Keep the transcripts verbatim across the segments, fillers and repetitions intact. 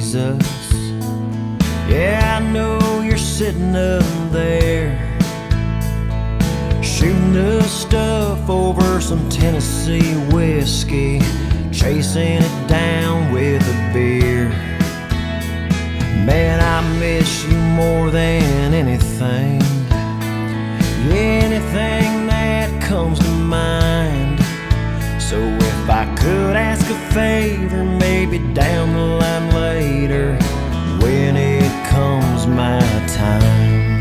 Jesus. Yeah, I know you're sitting up there, shooting the stuff over some Tennessee whiskey, chasing it down with a beer. Man, I miss you more than anything, anything that comes to mind. So if I could ask a favor, maybe down the line later, when it comes my time,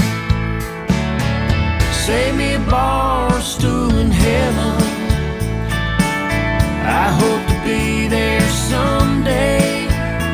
save me a bar stool in heaven. I hope to be there someday.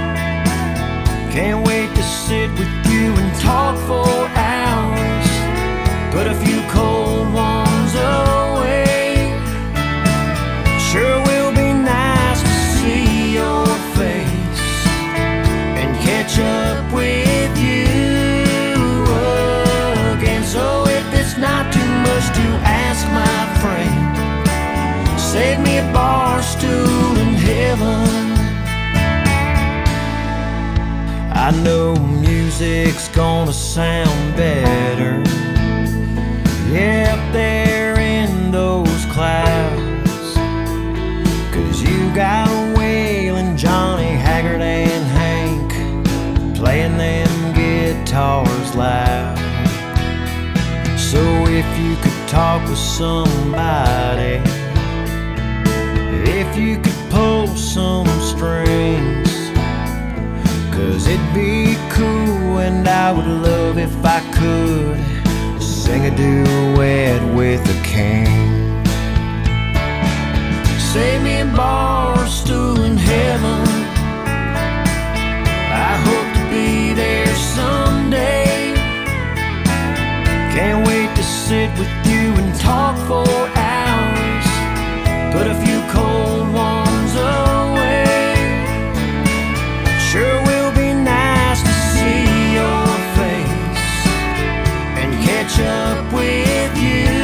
Can't wait to sit with you and talk for hours, put a few cold ones away. Sure will be nice to see your face and catch up with you again. So if it's not too much to ask, my friend, save me a bar stool in heaven. I know music's gonna sound better, yeah, up there in those clouds, 'cause you got Waylon, Johnny, Haggard, and Hank playing them guitars loud. So if you could talk with somebody, if you could pull some strings, 'cause it'd be cool and I would love if I could sing a duet with the king. Save me a bar stool in heaven. I hope to be there someday. Can't wait to sit with you and talk for hours, put a few cold ones away. Sure will be nice to see your face and catch up with you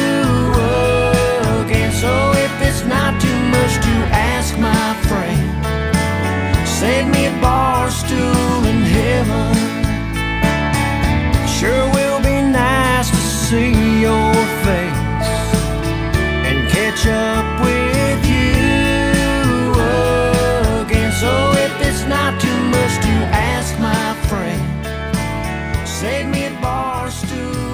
again. So if it's not too much to ask, my friend, save me a bar stool in heaven. Sure will be nice to see your face and catch up with you again. So if it's not too much to ask, my friend, save me a bar stool